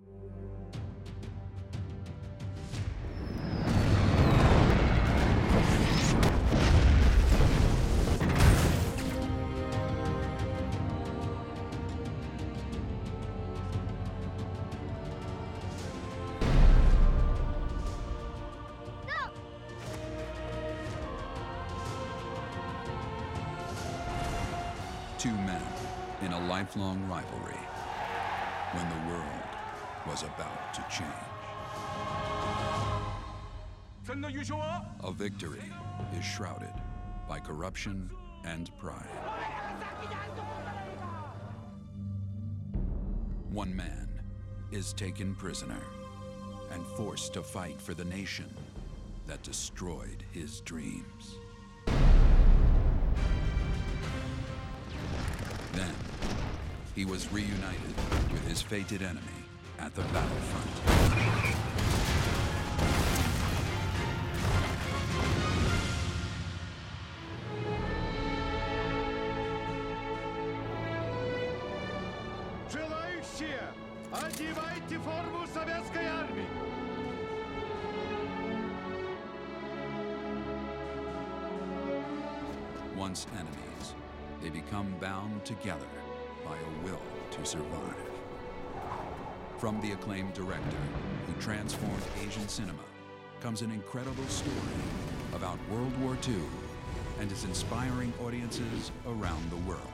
Two men in a lifelong rivalry when the world was about to change. A victory is shrouded by corruption and pride. One man is taken prisoner and forced to fight for the nation that destroyed his dreams. Then, he was reunited with his fated enemy at the battlefront. Желающие, одевайте форму советской армии! Once enemies, they become bound together by a will to survive. From the acclaimed director who transformed Asian cinema comes an incredible story about World War II and is inspiring audiences around the world.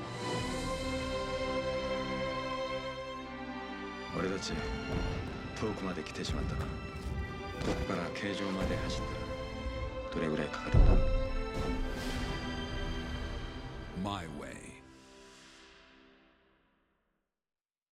俺たち遠くまで来てしまったな。ここから形状まで走ったらどれぐらいかかるんだ？ My Way.